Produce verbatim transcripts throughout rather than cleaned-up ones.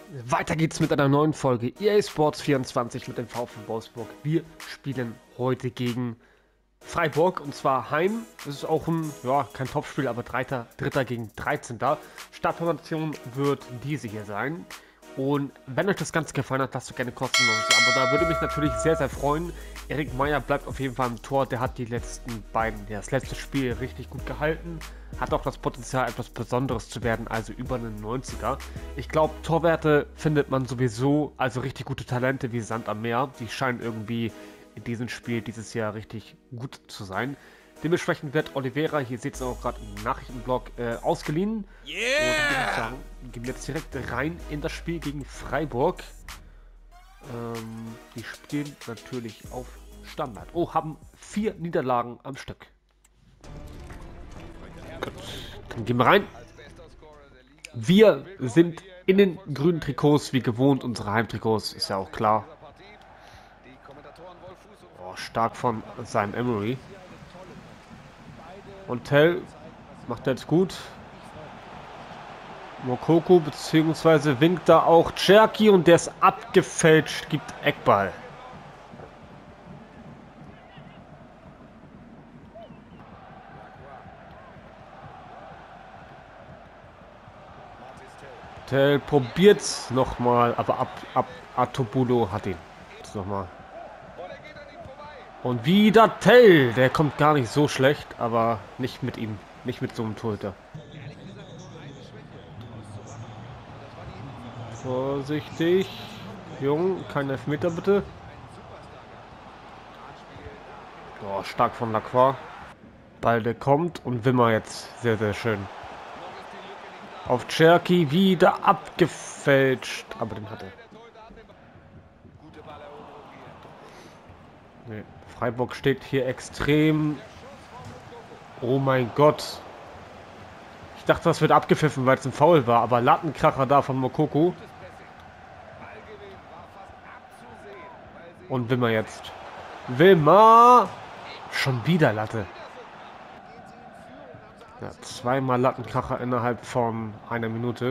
Weiter geht's mit einer neuen Folge E A Sports vierundzwanzig mit dem VfL Wolfsburg. Wir spielen heute gegen Freiburg und zwar heim. Das ist auch ein, ja, kein Topspiel, aber Dritter, Dritter gegen dreizehnter Startformation wird diese hier sein. Und wenn euch das Ganze gefallen hat, lasst doch gerne kostenlos ein Abo da. Würde mich natürlich sehr, sehr freuen. Erik Meyer bleibt auf jeden Fall im Tor. Der hat die letzten beiden, das letzte Spiel richtig gut gehalten. Hat auch das Potenzial, etwas Besonderes zu werden, also über einen neunziger. Ich glaube, Torwerte findet man sowieso, also richtig gute Talente wie Sand am Meer. Die scheinen irgendwie in diesem Spiel dieses Jahr richtig gut zu sein. Dementsprechend wird Oliveira, hier seht ihr auch gerade im Nachrichtenblog, äh, ausgeliehen. Yeah! Und ich würde sagen, gehen wir jetzt direkt rein in das Spiel gegen Freiburg. Ähm, die spielen natürlich auf Standard. Oh, haben vier Niederlagen am Stück. Gut, dann gehen wir rein. Wir sind in den grünen Trikots wie gewohnt, unsere Heimtrikots, ist ja auch klar. Oh, stark von Simon Emery. Und Tell macht jetzt gut. Moukoko beziehungsweise winkt da auch Cherki und der ist abgefälscht, gibt Eckball. Tell probiert's nochmal, aber ab, ab Atobulo hat ihn. Jetzt nochmal. Und wieder Tell, der kommt gar nicht so schlecht, aber nicht mit ihm, nicht mit so einem Torhüter. Vorsichtig, Jung, kein Elfmeter bitte. Oh, stark von Lacroix. Ball der kommt und Wimmer jetzt sehr, sehr schön. Auf Cherki wieder abgefälscht, aber den hat er. Nee. Freiburg steht hier extrem. Oh mein Gott. Ich dachte, das wird abgepfiffen, weil es ein Foul war, aber Lattenkracher da von Moukoko. Und Wimmer jetzt. Wimmer! Schon wieder Latte. Ja, zweimal Lattenkracher innerhalb von einer Minute.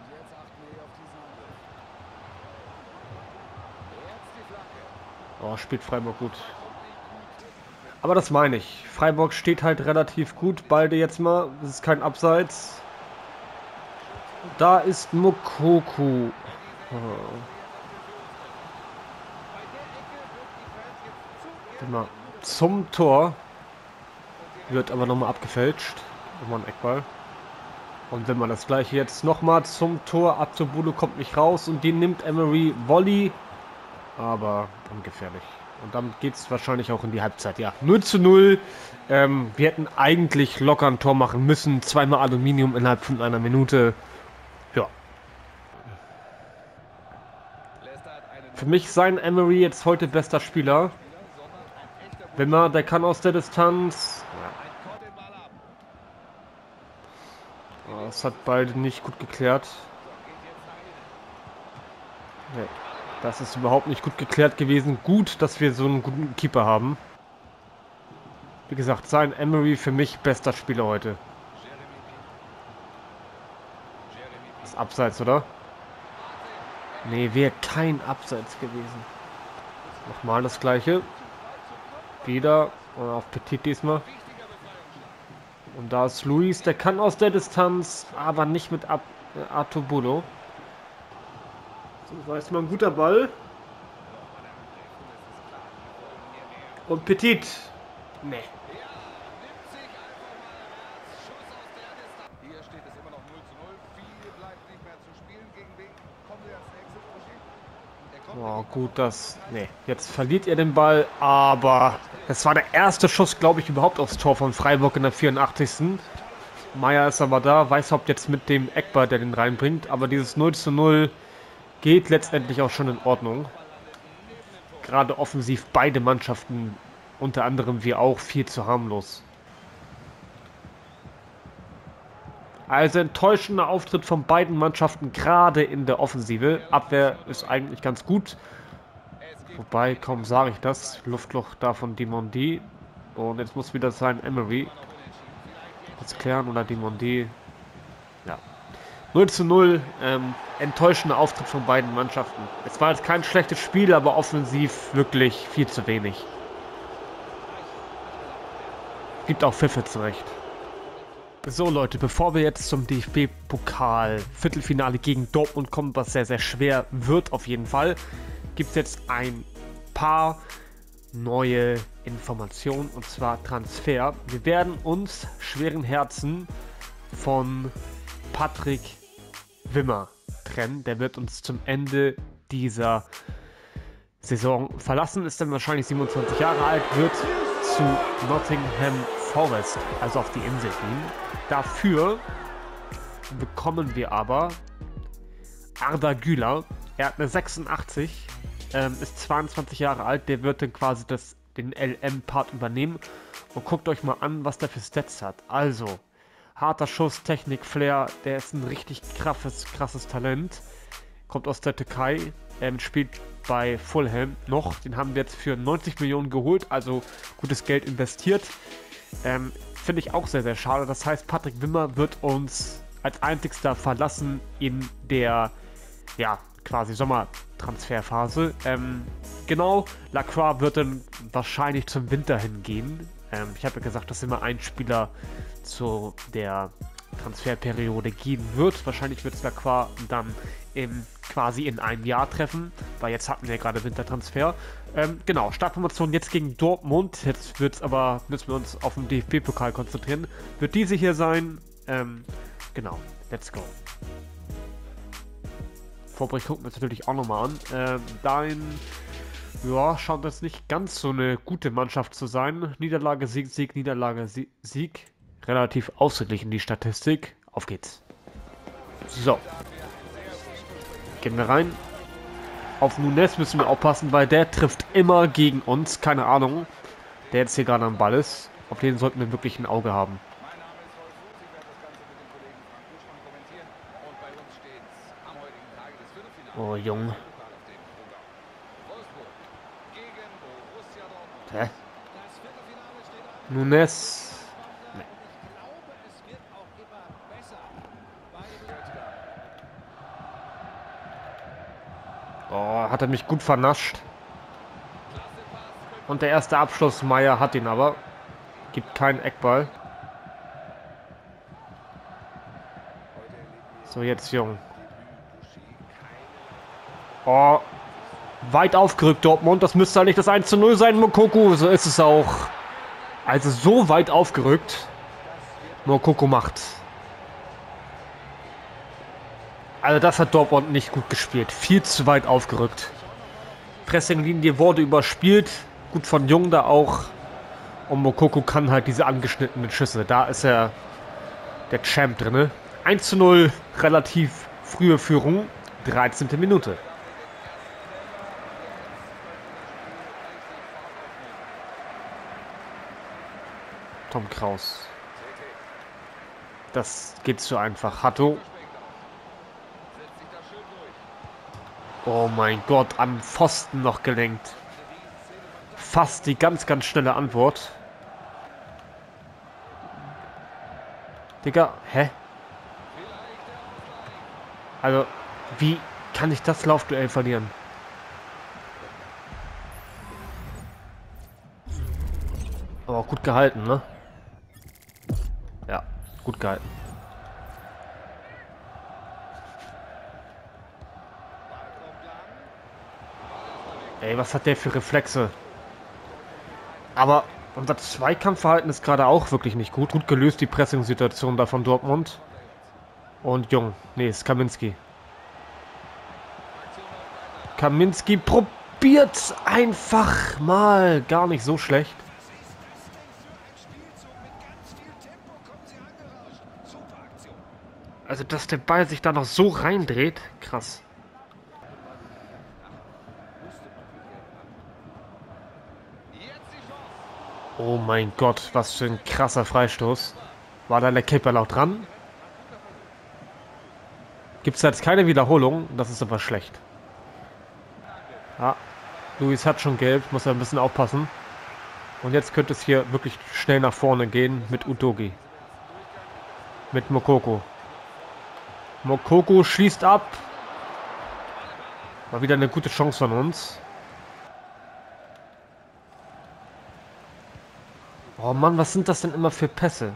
Oh, spielt Freiburg gut. Aber das meine ich. Freiburg steht halt relativ gut. Beide jetzt mal. Das ist kein Abseits. Da ist Moukoko. Oh. Immer zum Tor. Wird aber nochmal abgefälscht. Nochmal ein Eckball. Und wenn man das gleiche jetzt nochmal zum Tor. Atobulo kommt nicht raus. Und die nimmt Emery Volley. Aber ungefährlich. Und damit geht es wahrscheinlich auch in die Halbzeit. Ja, null zu null. Ähm, wir hätten eigentlich locker ein Tor machen müssen. Zweimal Aluminium innerhalb von einer Minute. Ja. Für mich sein Emery jetzt heute bester Spieler. Wimmer, der kann aus der Distanz. Ja. Oh, das hat beide nicht gut geklärt. Nee. Das ist überhaupt nicht gut geklärt gewesen. Gut, dass wir so einen guten Keeper haben. Wie gesagt, sein Emery für mich bester Spieler heute. Das ist Abseits, oder? Nee, wäre kein Abseits gewesen. Nochmal das gleiche. Wieder auf Petit diesmal. Und da ist Luis, der kann aus der Distanz, aber nicht mit Ab äh, Atobulo. So, war jetzt mal ein guter Ball. Und Petit. Nee. Oh, gut, das... Nee, jetzt verliert ihr den Ball, aber... Es war der erste Schuss, glaube ich, überhaupt aufs Tor von Freiburg in der vierundachtzigsten Meier ist aber da, Weishaupt jetzt mit dem Eckball, der den reinbringt, aber dieses null zu null... geht letztendlich auch schon in Ordnung. Gerade offensiv beide Mannschaften, unter anderem wir auch, viel zu harmlos. Also enttäuschender Auftritt von beiden Mannschaften, gerade in der Offensive. Abwehr ist eigentlich ganz gut. Wobei, kaum sage ich das. Luftloch da von Dimondi. Und jetzt muss wieder sein Emery. Jetzt klären oder Dimondi. Ja. null zu null. Ähm, enttäuschender Auftritt von beiden Mannschaften. Es war jetzt kein schlechtes Spiel, aber offensiv wirklich viel zu wenig. Gibt auch Pfiffe zurecht. So Leute, bevor wir jetzt zum D F B-Pokal Viertelfinale gegen Dortmund kommen, was sehr, sehr schwer wird auf jeden Fall, gibt es jetzt ein paar neue Informationen, und zwar Transfer. Wir werden uns schweren Herzen von Patrick Wimmer trennen. Der wird uns zum Ende dieser Saison verlassen, ist dann wahrscheinlich siebenundzwanzig Jahre alt, wird zu Nottingham Forest, also auf die Insel gehen. Dafür bekommen wir aber Arda Güler. Er hat eine sechsundachtzig, ähm, ist zweiundzwanzig Jahre alt, der wird dann quasi das, den L M-Part übernehmen. Und guckt euch mal an, was der für Stats hat. Also, harter Schuss, Technik, Flair, der ist ein richtig krasses, krasses Talent. Kommt aus der Türkei, ähm, spielt bei Fulham noch. Den haben wir jetzt für neunzig Millionen geholt, also gutes Geld investiert. Ähm, Finde ich auch sehr, sehr schade. Das heißt, Patrick Wimmer wird uns als einzigster verlassen in der, ja, quasi Sommertransferphase. Ähm, genau, Lacroix wird dann wahrscheinlich zum Winter hingehen. Ähm, ich habe ja gesagt, dass immer ein Spieler zu der Transferperiode gehen wird. Wahrscheinlich wird es Lacroix dann im, quasi in einem Jahr treffen, weil jetzt hatten wir ja gerade Wintertransfer. Ähm, genau, Startformation jetzt gegen Dortmund. Jetzt wird's aber, müssen wir uns auf den D F B-Pokal konzentrieren. Wird diese hier sein. Ähm, genau, let's go. Vorbericht gucken wir uns natürlich auch nochmal an. Ähm, dein, ja, scheint jetzt nicht ganz so eine gute Mannschaft zu sein. Niederlage, Sieg, Sieg, Niederlage, Sieg, Sieg. Relativ ausgeglichen die Statistik. Auf geht's. So. Gehen wir rein. Auf Nunes müssen wir aufpassen, weil der trifft immer gegen uns. Keine Ahnung, der jetzt hier gerade am Ball ist. Auf den sollten wir wirklich ein Auge haben. Oh, Junge. Hä? Nunes. Oh, hat er mich gut vernascht. Und der erste Abschluss, Meier hat ihn aber. Gibt keinen Eckball. So, jetzt Jung. Oh, weit aufgerückt Dortmund. Das müsste eigentlich das eins zu null sein, Moukoko. So ist es auch. Also so weit aufgerückt. Moukoko macht. Also das hat Dortmund nicht gut gespielt. Viel zu weit aufgerückt. Pressinglinie wurde überspielt. Gut von Jung da auch. Und Moukoko kann halt diese angeschnittenen Schüsse. Da ist er der Champ drin. eins zu null, relativ frühe Führung. dreizehnte Minute. Tom Kraus. Das geht zu einfach. Hatto. Oh mein Gott, am Pfosten noch gelenkt. Fast die ganz, ganz schnelle Antwort. Digga, hä? Also, wie kann ich das Laufduell verlieren? Aber auch gut gehalten, ne? Ja, gut gehalten. Ey, was hat der für Reflexe? Aber unser Zweikampfverhalten ist gerade auch wirklich nicht gut. Gut gelöst, die Pressing-Situation da von Dortmund. Und Jung. Nee, ist Kaminski. Kaminski probiert einfach mal. Gar nicht so schlecht. Also, dass der Ball sich da noch so reindreht. Krass. Oh mein Gott, was für ein krasser Freistoß. War da der Keeper auch dran? Gibt es jetzt keine Wiederholung? Das ist aber schlecht. Ja, Luis hat schon gelb, muss er ein bisschen aufpassen. Und jetzt könnte es hier wirklich schnell nach vorne gehen mit Udogi. Mit Moukoko. Moukoko schließt ab. Mal wieder eine gute Chance von uns. Oh Mann, was sind das denn immer für Pässe?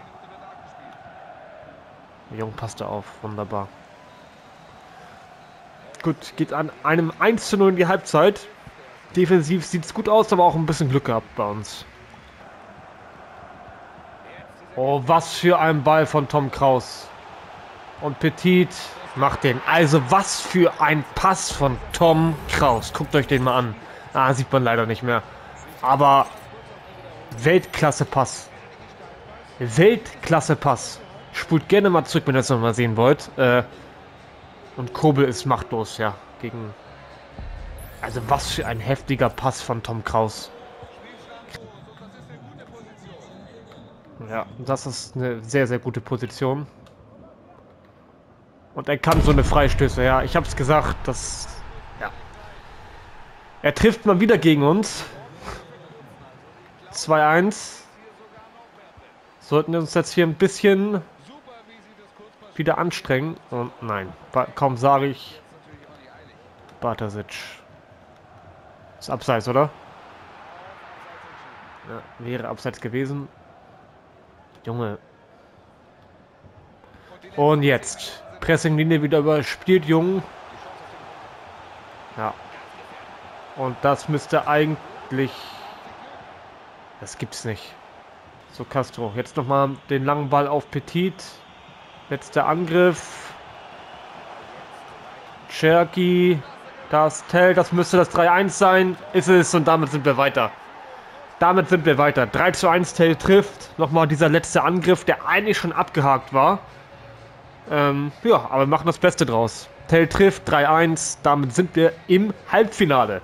Jung passt da auf. Wunderbar. Gut, geht an einem eins zu null in die Halbzeit. Defensiv sieht es gut aus, aber auch ein bisschen Glück gehabt bei uns. Oh, was für ein Ball von Tom Kraus. Und Petit macht den. Also was für ein Pass von Tom Kraus. Guckt euch den mal an. Ah, sieht man leider nicht mehr. Aber Weltklasse-Pass. Weltklasse-Pass. Spult gerne mal zurück, wenn ihr das nochmal sehen wollt. Äh, und Kobel ist machtlos, ja. Gegen. Also was für ein heftiger Pass von Tom Kraus. Ja, das ist eine sehr, sehr gute Position. Und er kann so eine Freistöße, ja. Ich hab's gesagt, das. Ja. Er trifft mal wieder gegen uns. zwei eins. Sollten wir uns jetzt hier ein bisschen wieder anstrengen. Und nein, kaum sage ich. Bartasic. Ist abseits, oder? Ja, wäre abseits gewesen. Junge. Und jetzt. Pressinglinie wieder überspielt, Jung. Ja. Und das müsste eigentlich. Das gibt's nicht. So, Castro. Jetzt nochmal den langen Ball auf Petit. Letzter Angriff. Cherky. Das Tell. Das müsste das drei eins sein. Ist es. Und damit sind wir weiter. Damit sind wir weiter. drei zu eins. Tell trifft. Nochmal dieser letzte Angriff, der eigentlich schon abgehakt war. Ähm, ja, aber wir machen das Beste draus. Tell trifft. drei eins. Damit sind wir im Halbfinale.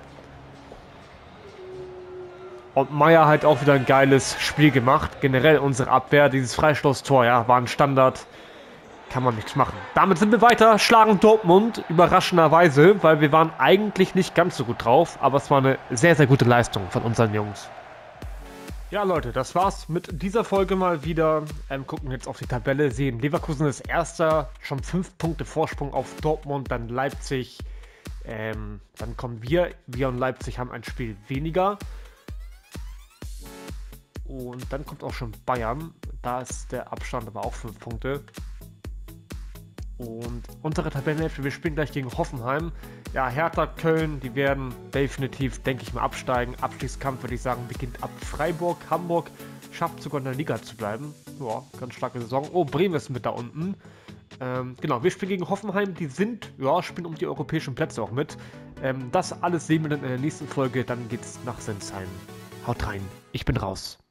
Und Meier hat auch wieder ein geiles Spiel gemacht. Generell unsere Abwehr, dieses Freistoßtor, ja, war ein Standard. Kann man nichts machen. Damit sind wir weiter, schlagen Dortmund überraschenderweise, weil wir waren eigentlich nicht ganz so gut drauf. Aber es war eine sehr, sehr gute Leistung von unseren Jungs. Ja, Leute, das war's mit dieser Folge mal wieder. Ähm, gucken jetzt auf die Tabelle, sehen Leverkusen ist Erster, schon fünf Punkte Vorsprung auf Dortmund, dann Leipzig. Ähm, dann kommen wir. Wir und Leipzig haben ein Spiel weniger. Und dann kommt auch schon Bayern. Da ist der Abstand aber auch fünf Punkte. Und untere Tabellenhälfte, wir spielen gleich gegen Hoffenheim. Ja, Hertha, Köln, die werden definitiv, denke ich mal, absteigen. Abstiegskampf, würde ich sagen, beginnt ab Freiburg. Hamburg schafft sogar in der Liga zu bleiben. Ja, ganz starke Saison. Oh, Bremen ist mit da unten. Ähm, genau, wir spielen gegen Hoffenheim. Die sind, ja, spielen um die europäischen Plätze auch mit. Ähm, das alles sehen wir dann in der nächsten Folge. Dann geht's nach Sinsheim. Haut rein, ich bin raus.